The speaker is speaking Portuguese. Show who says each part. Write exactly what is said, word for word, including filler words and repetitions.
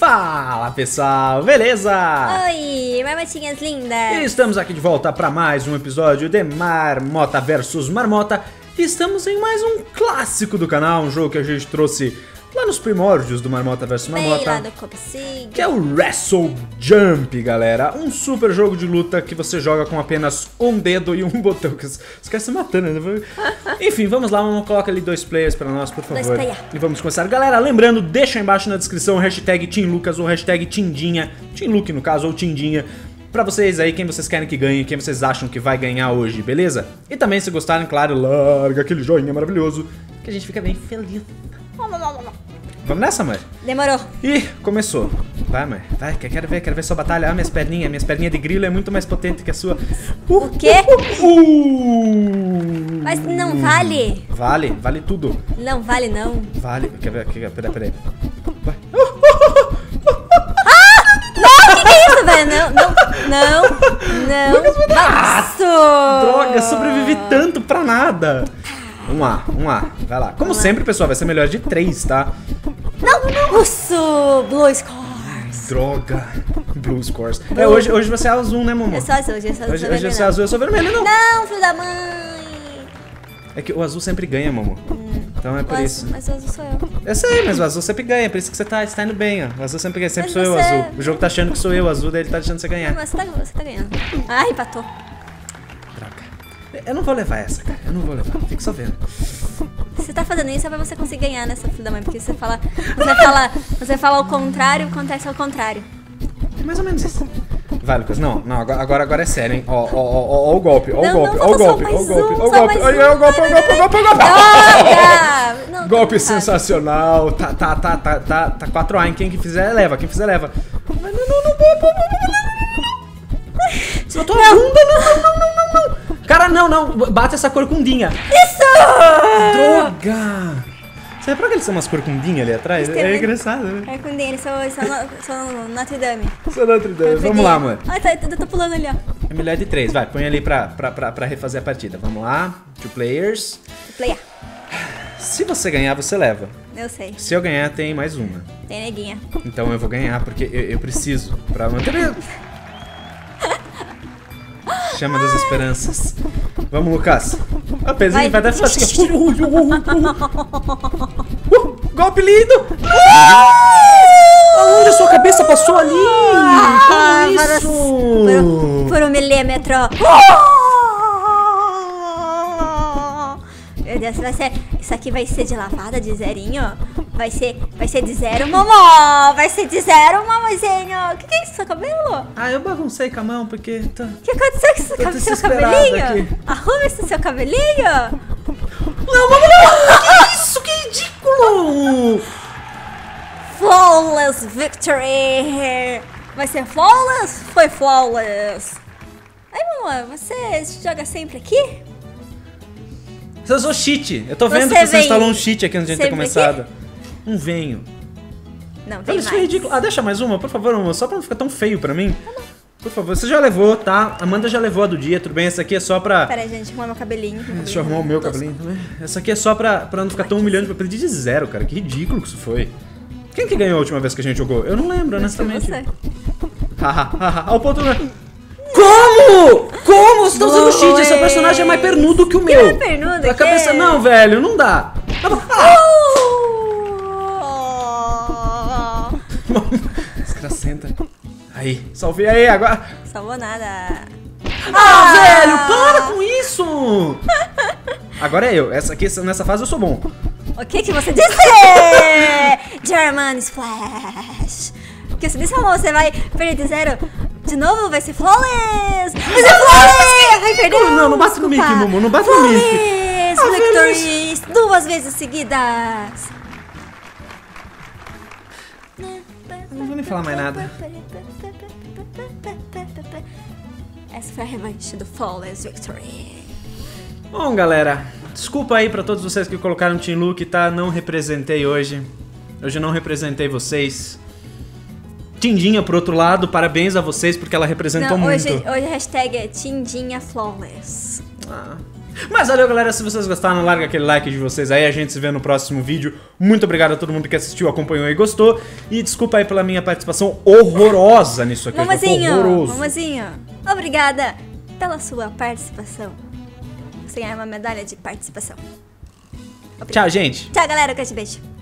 Speaker 1: Fala pessoal, beleza?
Speaker 2: Oi, marmotinhas lindas!
Speaker 1: E estamos aqui de volta para mais um episódio de Marmota versus Marmota. E estamos em mais um clássico do canal, um jogo que a gente trouxe lá nos primórdios do Marmota versus Marmota.
Speaker 2: Bem lá do Copsig.
Speaker 1: Que é o Wrestle Jump, galera. Um super jogo de luta que você joga com apenas um dedo e um botão. Que os caras se matando, né? Enfim, vamos lá, vamos colocar ali dois players pra nós, por favor.
Speaker 2: Dois player.
Speaker 1: E vamos começar. Galera, lembrando, deixa aí embaixo na descrição o hashtag Team Lucas ou hashtag Tindinha. Team Luke, no caso, ou Tindinha. Pra vocês aí, quem vocês querem que ganhe, quem vocês acham que vai ganhar hoje, beleza? E também, se gostarem, claro, larga aquele joinha maravilhoso, que a gente fica bem feliz. Vamos nessa, mãe?
Speaker 2: Demorou.
Speaker 1: Ih, começou. Vai, mãe. Vai, quero ver, quero ver sua batalha. Ah, minhas perninhas. Minhas perninhas de grilo é muito mais potente que a sua. Uh,
Speaker 2: O quê?
Speaker 1: Uh, uh,
Speaker 2: Mas não vale.
Speaker 1: Vale, vale tudo.
Speaker 2: Não vale, não.
Speaker 1: Vale. Quer ver? Quer ver? Peraí, peraí. Vai.
Speaker 2: Não, o que, que é isso, velho? Não, não, não, não. Nossa!
Speaker 1: Droga, sobrevivi tanto pra nada. Vamos lá, vamos lá. Vai lá. Como sempre, pessoal, vai ser melhor de três, tá?
Speaker 2: Não, não. Isso, Blue Scores.
Speaker 1: Droga. Blue Scores. É, hoje, hoje você é azul, né, mamãe?
Speaker 2: Eu sou azul, hoje eu sou azul.
Speaker 1: Hoje, hoje você é azul, eu sou vermelho, não.
Speaker 2: Não, filho da mãe.
Speaker 1: É que o azul sempre ganha, mamãe. Hum. Então é por
Speaker 2: o
Speaker 1: isso.
Speaker 2: azul, mas o azul sou eu.
Speaker 1: Eu sei, mas o azul sempre ganha, por isso que você tá, você tá indo bem, ó. O azul sempre ganha, sempre
Speaker 2: Mas
Speaker 1: sou eu o
Speaker 2: você-
Speaker 1: azul. O jogo tá achando que sou eu o azul, daí ele tá deixando você ganhar.
Speaker 2: Mas você tá, você tá ganhando. Ai, empatou.
Speaker 1: Droga. Eu não vou levar essa, cara. Eu não vou levar. Fica só vendo.
Speaker 2: Você tá fazendo isso é pra você conseguir ganhar nessa filha da mãe, porque você fala, você fala, você fala ao contrário, acontece ao contrário.
Speaker 1: É mais ou menos isso. Vai, Lucas. Não, não, agora, agora, agora é sério, hein. Ó, ó, ó, ó, ó o golpe, ó o
Speaker 2: Não,
Speaker 1: golpe,
Speaker 2: não,
Speaker 1: ó o
Speaker 2: só
Speaker 1: golpe, ó
Speaker 2: mais
Speaker 1: o golpe,
Speaker 2: um,
Speaker 1: ó o
Speaker 2: só
Speaker 1: golpe.
Speaker 2: mais
Speaker 1: Olha, ó o golpe, ó o golpe, ó o golpe, ó o golpe.
Speaker 2: Droga! Não,
Speaker 1: Golpe
Speaker 2: não,
Speaker 1: sensacional. Tá, tá, tá, tá, tá, tá quatro A, hein. Quem que fizer, leva. Quem fizer, leva. Mas não, não, não, não, não, não. Você botou a bunda, não, não, não, não, não, não. Cara, não, não. Bate essa corcundinha.
Speaker 2: Isso!
Speaker 1: Droga! Você reparou que eles são umas corcundinhas ali atrás?
Speaker 2: Eles têm
Speaker 1: É
Speaker 2: um-
Speaker 1: engraçado, né?
Speaker 2: É com eles, são, são, são Notre Dame.
Speaker 1: Só Notre Dame. Vamos lá, mano.
Speaker 2: Ai, tá, eu tô pulando ali, ó.
Speaker 1: É melhor de três, vai. Põe ali pra, pra, pra, pra refazer a partida. Vamos lá. Two players.
Speaker 2: Player.
Speaker 1: Se você ganhar, você leva.
Speaker 2: Eu sei.
Speaker 1: Se eu ganhar, tem mais uma.
Speaker 2: Tem neguinha.
Speaker 1: Então eu vou ganhar, porque eu, eu preciso. Pra manter meu... Chama das esperanças. Vamos, Lucas. A pezinha vai dar fácil. Uh, uh, uh, uh. Uh, golpe lindo! Aonde a sua cabeça passou ali?
Speaker 2: Ah,
Speaker 1: Como
Speaker 2: para-
Speaker 1: isso?
Speaker 2: Por, por um milímetro. Meu Deus, vai ser, isso aqui vai ser de lavada, de zerinho? Vai ser, vai ser de zero, mamô! Vai ser de zero, mamãezinho! O que, que é isso, seu cabelo?
Speaker 1: Ah, eu baguncei com a mão porque... Tô...
Speaker 2: O que aconteceu com seu,
Speaker 1: Tô
Speaker 2: cab- seu
Speaker 1: desesperado
Speaker 2: cabelinho?
Speaker 1: aqui.
Speaker 2: Arruma esse seu cabelinho!
Speaker 1: Não, vamos lá! Que isso? Que ridículo!
Speaker 2: Flawless victory! Vai ser flawless? Foi flawless! Aí, mamãe, você joga sempre aqui?
Speaker 1: Você usou cheat. Eu tô vendo
Speaker 2: Você
Speaker 1: que você
Speaker 2: vem
Speaker 1: instalou um cheat aqui antes de a gente ter
Speaker 2: sempre
Speaker 1: começado. Um venho.
Speaker 2: Não, tem
Speaker 1: Olha, isso
Speaker 2: mais.
Speaker 1: é ridículo. Ah, deixa mais uma, por favor, uma, só pra não ficar tão feio pra mim. Por favor, você já levou, tá? Amanda já levou a do dia, tudo bem? Essa aqui é só pra...
Speaker 2: Pera aí, gente, arrumar meu cabelinho. meu
Speaker 1: Deixa eu
Speaker 2: cabelinho
Speaker 1: arrumar o meu
Speaker 2: tosco.
Speaker 1: cabelinho também. Essa aqui é só pra, pra não ficar tão humilhante. Eu perdi de zero, cara. Que ridículo que isso foi. Quem que ganhou a última vez que a gente jogou? Eu não lembro,
Speaker 2: Acho que
Speaker 1: honestamente.
Speaker 2: você.
Speaker 1: Haha, haha. Olha o ponto... Como? Como? Você tá usando cheat? Seu personagem é mais pernudo que o meu.
Speaker 2: mais pernudo
Speaker 1: A
Speaker 2: que
Speaker 1: cabeça...
Speaker 2: é?
Speaker 1: Não, velho, não dá. Ah! Desgracenta. Aí, salvei aí, agora...
Speaker 2: Salvou nada.
Speaker 1: Ah, velho, para com isso! Agora é eu. Essa aqui, nessa fase eu sou bom.
Speaker 2: O que que você disse? German Splash. O que você disse, amor? Você vai perder de zero? De novo? Vai ser flawless! Vai ser flawless! Vai perder!
Speaker 1: Não, não bate no Mickey, Momo, não bate no Mickey.
Speaker 2: Flawless!
Speaker 1: Ah,
Speaker 2: Victories! Duas vezes seguidas!
Speaker 1: Não vou nem falar mais nada.
Speaker 2: Essa foi a revanche do Flawless Victory.
Speaker 1: Bom, galera, desculpa aí pra todos vocês que colocaram Team Luke, tá? Não representei hoje. Hoje eu não representei vocês. Tindinha, por outro lado, parabéns a vocês porque ela representou
Speaker 2: Não,
Speaker 1: muito.
Speaker 2: hoje, hoje a hashtag é Tindinha Flawless.
Speaker 1: Ah, Mas valeu, galera, se vocês gostaram, larga aquele like de vocês aí, a gente se vê no próximo vídeo. Muito obrigado a todo mundo que assistiu, acompanhou e gostou. E desculpa aí pela minha participação horrorosa nisso aqui.
Speaker 2: Mamazinho,
Speaker 1: horroroso.
Speaker 2: Mamazinho, obrigada pela sua participação. Você ganha uma medalha de participação. Obrigada.
Speaker 1: Tchau, gente.
Speaker 2: Tchau, galera, um grande beijo.